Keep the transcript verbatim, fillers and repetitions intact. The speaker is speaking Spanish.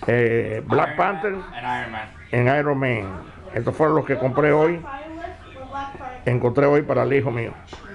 eh, Black Iron Panther Man and Iron Man. en Iron Man. Estos fueron los que compré hoy. Encontré hoy para el hijo mío.